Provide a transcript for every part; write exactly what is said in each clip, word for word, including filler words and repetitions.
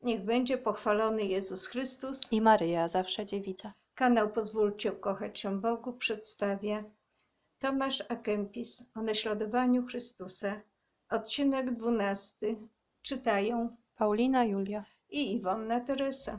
Niech będzie pochwalony Jezus Chrystus. i Maryja, zawsze dziewica. Kanał Pozwólcie ukochać się Bogu przedstawia Tomasz A. Kempis o naśladowaniu Chrystusa. Odcinek dwunasty. Czytają Paulina Julia. i Iwonna Teresa.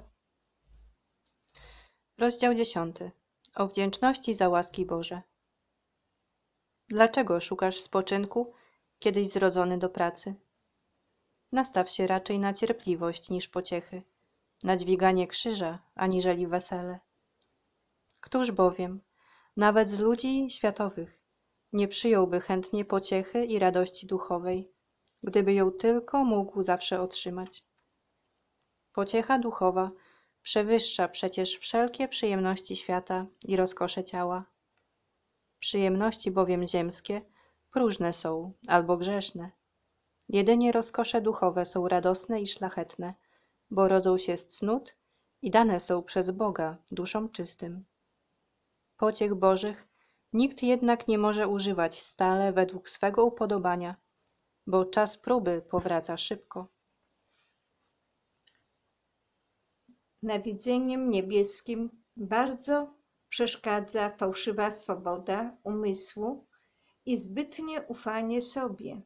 Rozdział dziesiąty. O wdzięczności za łaski Boże. Dlaczego szukasz spoczynku, kiedyś zrodzony do pracy? Nastaw się raczej na cierpliwość niż pociechy, na dźwiganie krzyża, aniżeli wesele. Któż bowiem, nawet z ludzi światowych, nie przyjąłby chętnie pociechy i radości duchowej, gdyby ją tylko mógł zawsze otrzymać? Pociecha duchowa przewyższa przecież wszelkie przyjemności świata i rozkosze ciała. Przyjemności bowiem ziemskie próżne są albo grzeszne. Jedynie rozkosze duchowe są radosne i szlachetne, bo rodzą się z cnót i dane są przez Boga duszom czystym. Pociech Bożych nikt jednak nie może używać stale według swego upodobania, bo czas próby powraca szybko. Nawidzeniem niebieskim bardzo przeszkadza fałszywa swoboda umysłu i zbytnie ufanie sobie.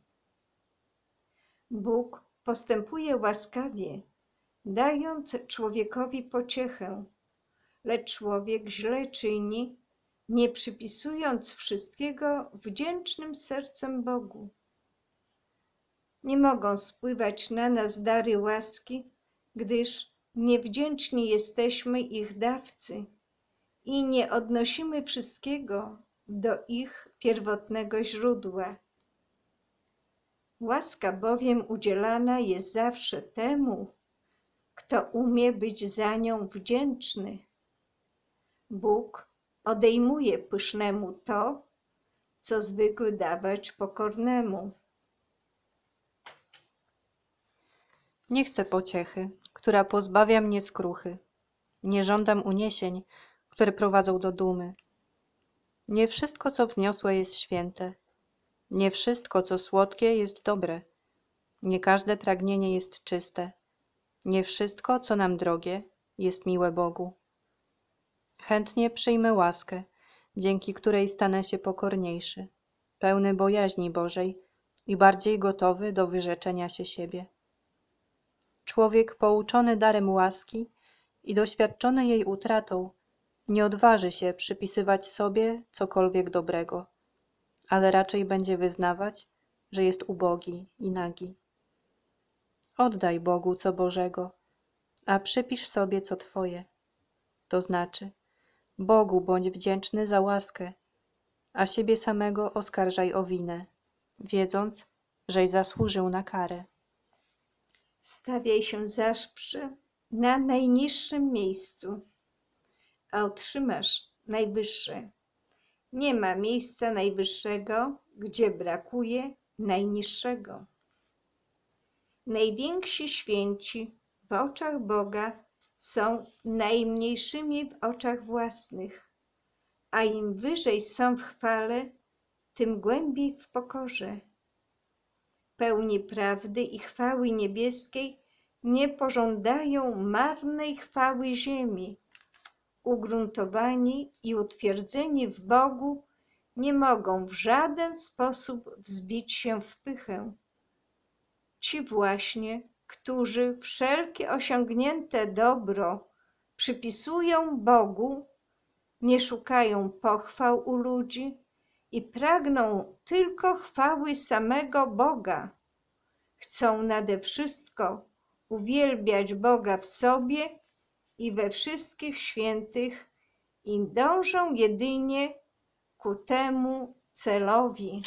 Bóg postępuje łaskawie, dając człowiekowi pociechę, lecz człowiek źle czyni, nie przypisując wszystkiego wdzięcznym sercem Bogu. Nie mogą spływać na nas dary łaski, gdyż niewdzięczni jesteśmy ich dawcy i nie odnosimy wszystkiego do ich pierwotnego źródła. Łaska bowiem udzielana jest zawsze temu, kto umie być za nią wdzięczny. Bóg odejmuje pysznemu to, co zwykł dawać pokornemu. Nie chcę pociechy, która pozbawia mnie skruchy. Nie żądam uniesień, które prowadzą do dumy. Nie wszystko, co wzniosłe, jest święte. Nie wszystko, co słodkie, jest dobre. Nie każde pragnienie jest czyste. Nie wszystko, co nam drogie, jest miłe Bogu. Chętnie przyjmę łaskę, dzięki której stanę się pokorniejszy, pełny bojaźni Bożej i bardziej gotowy do wyrzeczenia się siebie. Człowiek pouczony darem łaski i doświadczony jej utratą nie odważy się przypisywać sobie cokolwiek dobrego, ale raczej będzie wyznawać, że jest ubogi i nagi. Oddaj Bogu co Bożego, a przypisz sobie co Twoje. To znaczy, Bogu bądź wdzięczny za łaskę, a siebie samego oskarżaj o winę, wiedząc, żeś zasłużył na karę. Stawiaj się zawsze na najniższym miejscu, a otrzymasz najwyższe. Nie ma miejsca najwyższego, gdzie brakuje najniższego. Najwięksi święci w oczach Boga są najmniejszymi w oczach własnych, a im wyżej są w chwale, tym głębiej w pokorze. Pełni prawdy i chwały niebieskiej nie pożądają marnej chwały ziemi. Ugruntowani i utwierdzeni w Bogu nie mogą w żaden sposób wzbić się w pychę. Ci właśnie, którzy wszelkie osiągnięte dobro przypisują Bogu, nie szukają pochwał u ludzi i pragną tylko chwały samego Boga. Chcą nade wszystko uwielbiać Boga w sobie i we wszystkich świętych i dążą jedynie ku temu celowi.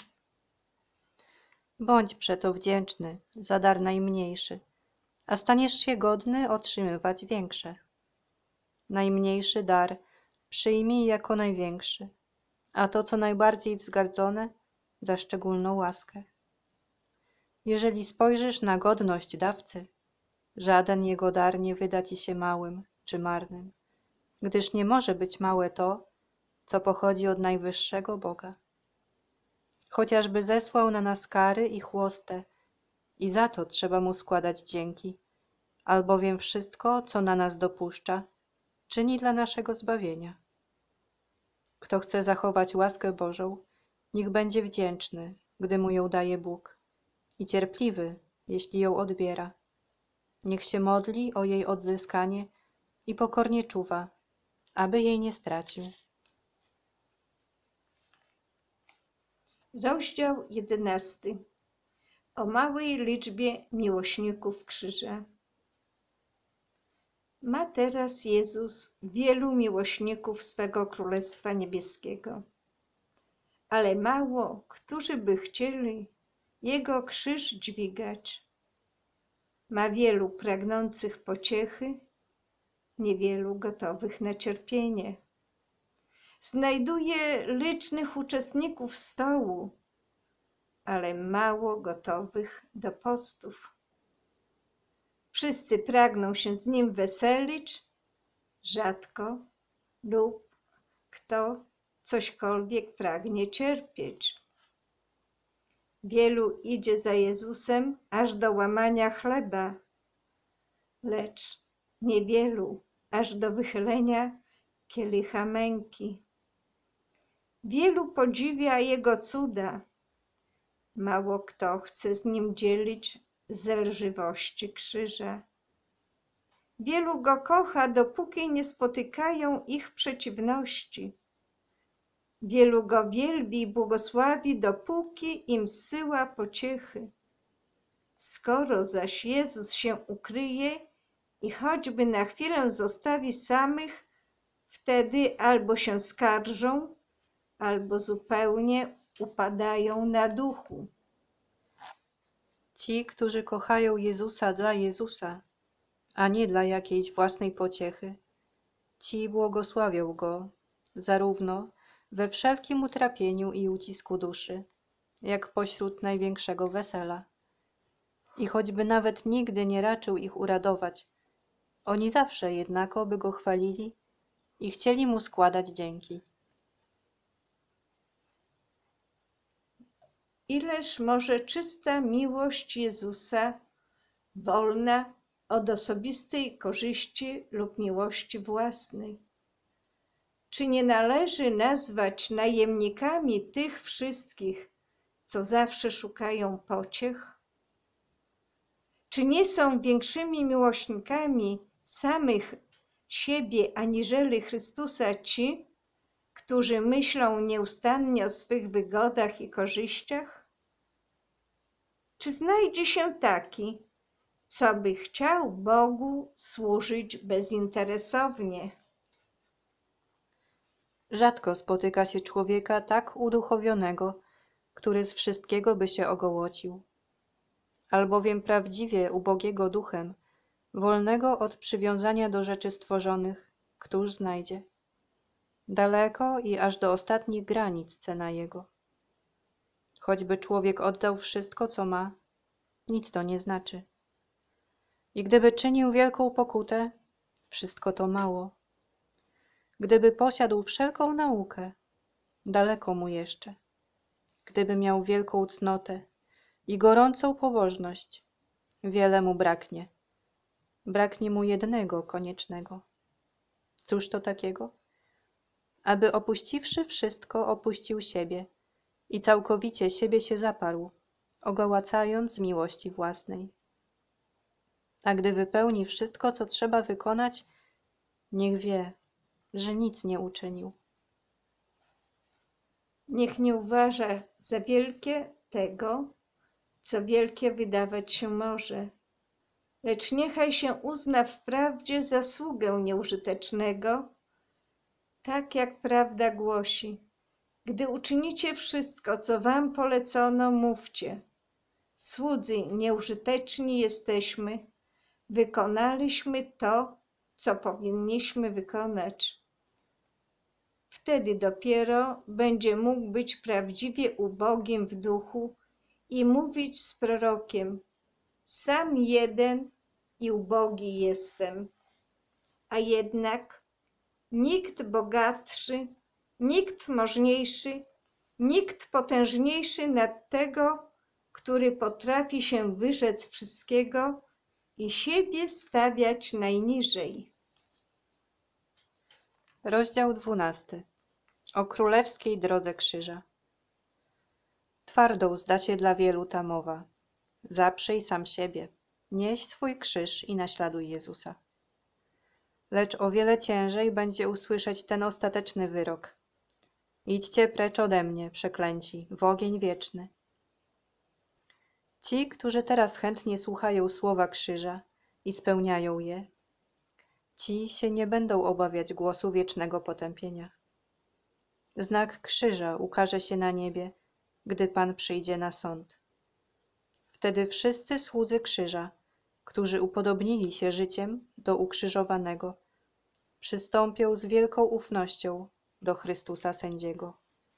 Bądź przeto wdzięczny za dar najmniejszy, a staniesz się godny otrzymywać większe. Najmniejszy dar przyjmij jako największy, a to, co najbardziej wzgardzone, za szczególną łaskę. Jeżeli spojrzysz na godność dawcy, żaden jego dar nie wyda ci się małym czy marnym, gdyż nie może być małe to, co pochodzi od najwyższego Boga. Chociażby zesłał na nas kary i chłostę, i za to trzeba mu składać dzięki, albowiem wszystko, co na nas dopuszcza, czyni dla naszego zbawienia. Kto chce zachować łaskę Bożą, niech będzie wdzięczny, gdy mu ją daje Bóg, i cierpliwy, jeśli ją odbiera. Niech się modli o jej odzyskanie i pokornie czuwa, aby jej nie stracił. Rozdział jedenasty. O małej liczbie miłośników krzyża. Ma teraz Jezus wielu miłośników swego Królestwa Niebieskiego, ale mało, którzy by chcieli Jego krzyż dźwigać. Ma wielu pragnących pociechy, niewielu gotowych na cierpienie. Znajduje licznych uczestników stołu, ale mało gotowych do postów. Wszyscy pragną się z Nim weselić, rzadko lub kto cośkolwiek pragnie cierpieć. Wielu idzie za Jezusem aż do łamania chleba, lecz niewielu aż do wychylenia kielicha męki. Wielu podziwia Jego cuda, mało kto chce z Nim dzielić zelżywości krzyża. Wielu Go kocha, dopóki nie spotykają ich przeciwności. Wielu Go wielbi i błogosławi, dopóki im zsyła pociechy. Skoro zaś Jezus się ukryje i choćby na chwilę zostawi samych, wtedy albo się skarżą, albo zupełnie upadają na duchu. Ci, którzy kochają Jezusa dla Jezusa, a nie dla jakiejś własnej pociechy, ci błogosławią Go, zarówno we wszelkim utrapieniu i ucisku duszy, jak pośród największego wesela. I choćby nawet nigdy nie raczył ich uradować, oni zawsze jednako by Go chwalili i chcieli Mu składać dzięki. Ileż może czysta miłość Jezusa, wolna od osobistej korzyści lub miłości własnej? Czy nie należy nazwać najemnikami tych wszystkich, co zawsze szukają pociech? Czy nie są większymi miłośnikami samych siebie aniżeli Chrystusa ci, którzy myślą nieustannie o swych wygodach i korzyściach? Czy znajdzie się taki, co by chciał Bogu służyć bezinteresownie? Rzadko spotyka się człowieka tak uduchowionego, który z wszystkiego by się ogołocił. Albowiem prawdziwie ubogiego duchem, wolnego od przywiązania do rzeczy stworzonych, któż znajdzie? Daleko i aż do ostatnich granic cena jego. Choćby człowiek oddał wszystko, co ma, nic to nie znaczy. I gdyby czynił wielką pokutę, wszystko to mało. Gdyby posiadł wszelką naukę, daleko mu jeszcze. Gdyby miał wielką cnotę i gorącą pobożność, wiele mu braknie. Braknie mu jednego koniecznego. Cóż to takiego? Aby opuściwszy wszystko, opuścił siebie i całkowicie siebie się zaparł, ogołacając z miłości własnej. A gdy wypełni wszystko, co trzeba wykonać, niech wie, że nic nie uczynił. Niech nie uważa za wielkie tego, co wielkie wydawać się może, lecz niechaj się uzna wprawdzie zasługę nieużytecznego, tak jak prawda głosi. Gdy uczynicie wszystko, co wam polecono, mówcie: słudzy nieużyteczni jesteśmy, wykonaliśmy to, co powinniśmy wykonać. Wtedy dopiero będzie mógł być prawdziwie ubogim w duchu i mówić z prorokiem: sam jeden i ubogi jestem. A jednak nikt bogatszy, nikt możniejszy, nikt potężniejszy nad tego, który potrafi się wyrzec wszystkiego i siebie stawiać najniżej. Rozdział dwunasty. O królewskiej drodze krzyża. Twardą zda się dla wielu ta mowa. Zaprzyj sam siebie, nieś swój krzyż i naśladuj Jezusa. Lecz o wiele ciężej będzie usłyszeć ten ostateczny wyrok. Idźcie precz ode mnie, przeklęci, w ogień wieczny. Ci, którzy teraz chętnie słuchają słowa krzyża i spełniają je, ci się nie będą obawiać głosu wiecznego potępienia. Znak krzyża ukaże się na niebie, gdy Pan przyjdzie na sąd. Wtedy wszyscy słudzy krzyża, którzy upodobnili się życiem do ukrzyżowanego, przystąpią z wielką ufnością do Chrystusa Sędziego.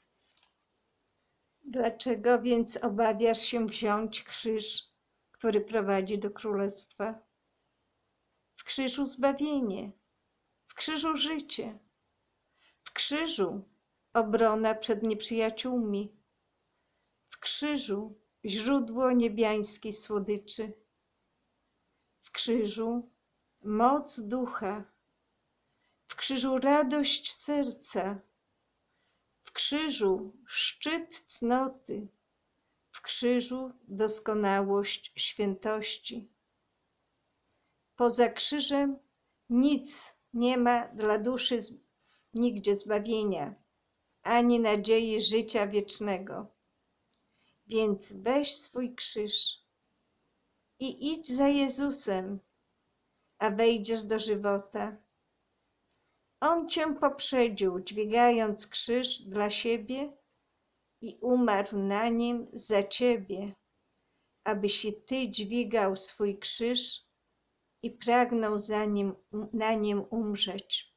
Dlaczego więc obawiasz się wziąć krzyż, który prowadzi do królestwa? W krzyżu zbawienie, w krzyżu życie, w krzyżu obrona przed nieprzyjaciółmi, w krzyżu źródło niebiańskiej słodyczy, w krzyżu moc ducha, w krzyżu radość serca, w krzyżu szczyt cnoty, w krzyżu doskonałość świętości. Poza krzyżem nic nie ma dla duszy nigdzie zbawienia, ani nadziei życia wiecznego. Więc weź swój krzyż i idź za Jezusem, a wejdziesz do żywota. On cię poprzedził, dźwigając krzyż dla siebie i umarł na nim za ciebie, abyś i ty dźwigał swój krzyż i pragnął za nim, na nim umrzeć.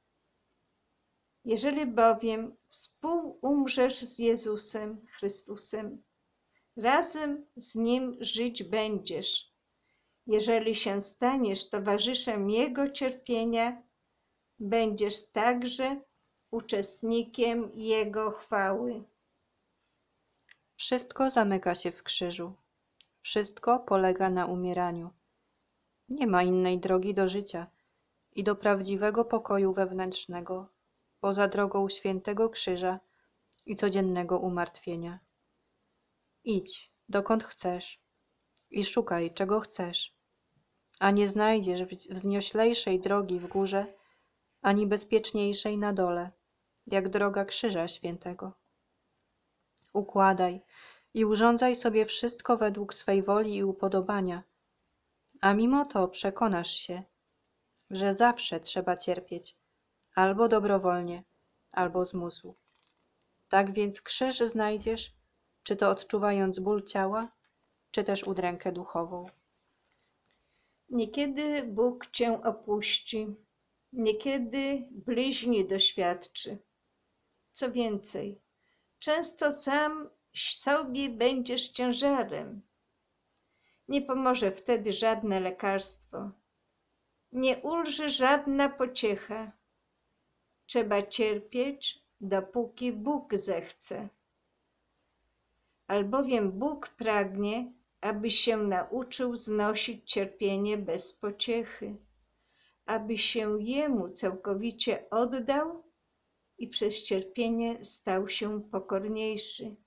Jeżeli bowiem współumrzesz z Jezusem Chrystusem, razem z Nim żyć będziesz. Jeżeli się staniesz towarzyszem Jego cierpienia, będziesz także uczestnikiem Jego chwały. Wszystko zamyka się w krzyżu. Wszystko polega na umieraniu. Nie ma innej drogi do życia i do prawdziwego pokoju wewnętrznego, poza drogą świętego krzyża i codziennego umartwienia. Idź, dokąd chcesz i szukaj, czego chcesz, a nie znajdziesz wznioślejszej drogi w górze, ani bezpieczniejszej na dole, jak droga krzyża świętego. Układaj i urządzaj sobie wszystko według swej woli i upodobania, a mimo to przekonasz się, że zawsze trzeba cierpieć, albo dobrowolnie, albo z musu. Tak więc krzyż znajdziesz, czy to odczuwając ból ciała, czy też udrękę duchową. Niekiedy Bóg cię opuści, niekiedy bliźni doświadczy. Co więcej, często sam sobie będziesz ciężarem. Nie pomoże wtedy żadne lekarstwo. Nie ulży żadna pociecha. Trzeba cierpieć, dopóki Bóg zechce. Albowiem Bóg pragnie, aby się nauczył znosić cierpienie bez pociechy, aby się Jemu całkowicie oddał i przez cierpienie stał się pokorniejszy.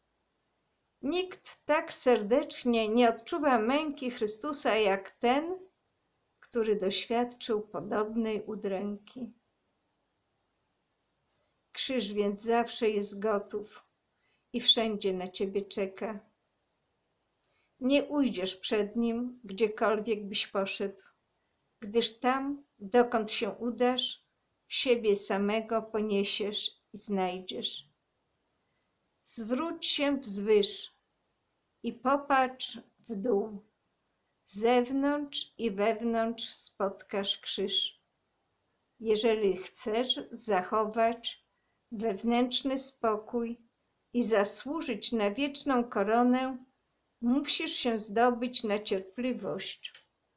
Nikt tak serdecznie nie odczuwa męki Chrystusa jak ten, który doświadczył podobnej udręki. Krzyż więc zawsze jest gotów i wszędzie na ciebie czeka. Nie ujdziesz przed nim, gdziekolwiek byś poszedł, gdyż tam, dokąd się udasz, siebie samego poniesiesz i znajdziesz. Zwróć się wzwyż i popatrz w dół. Z zewnątrz i wewnątrz spotkasz krzyż. Jeżeli chcesz zachować wewnętrzny spokój i zasłużyć na wieczną koronę, musisz się zdobyć na cierpliwość.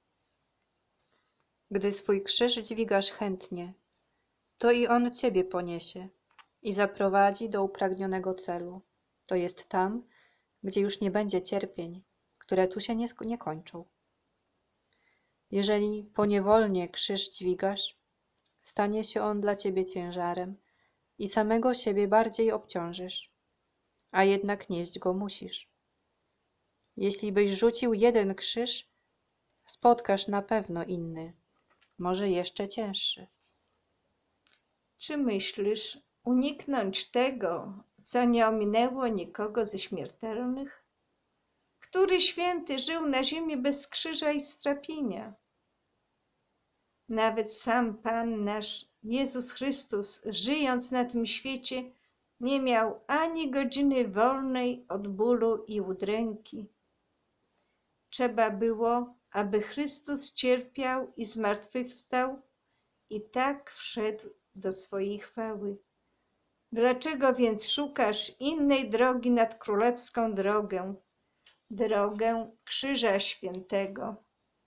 Gdy swój krzyż dźwigasz chętnie, to i on ciebie poniesie i zaprowadzi do upragnionego celu. To jest tam, gdzie już nie będzie cierpień, które tu się nie, nie kończą. Jeżeli poniewolnie krzyż dźwigasz, stanie się on dla ciebie ciężarem i samego siebie bardziej obciążysz, a jednak nieść go musisz. Jeśli byś rzucił jeden krzyż, spotkasz na pewno inny, może jeszcze cięższy. Czy myślisz uniknąć tego, co nie ominęło nikogo ze śmiertelnych? Który święty żył na ziemi bez krzyża i strapienia? Nawet sam Pan nasz Jezus Chrystus, żyjąc na tym świecie, nie miał ani godziny wolnej od bólu i udręki. Trzeba było, aby Chrystus cierpiał i zmartwychwstał i tak wszedł do swojej chwały. Dlaczego więc szukasz innej drogi nad królewską drogę, drogę Krzyża Świętego?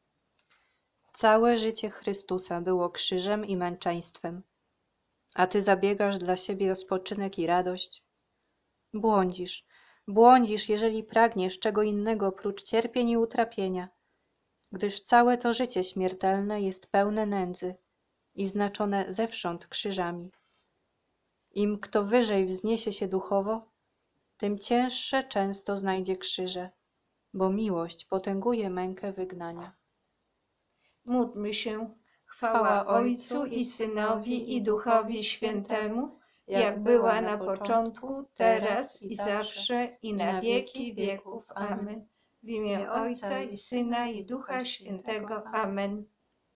Całe życie Chrystusa było krzyżem i męczeństwem, a ty zabiegasz dla siebie o spoczynek i radość. Błądzisz, błądzisz, jeżeli pragniesz czego innego prócz cierpień i utrapienia, gdyż całe to życie śmiertelne jest pełne nędzy i znaczone zewsząd krzyżami. Im kto wyżej wzniesie się duchowo, tym cięższe często znajdzie krzyże, bo miłość potęguje mękę wygnania. Módlmy się. Chwała Ojcu i Synowi i Duchowi Świętemu, jak była na początku, teraz i zawsze, i na wieki wieków. Amen. W imię Ojca i Syna i Ducha Świętego. Amen.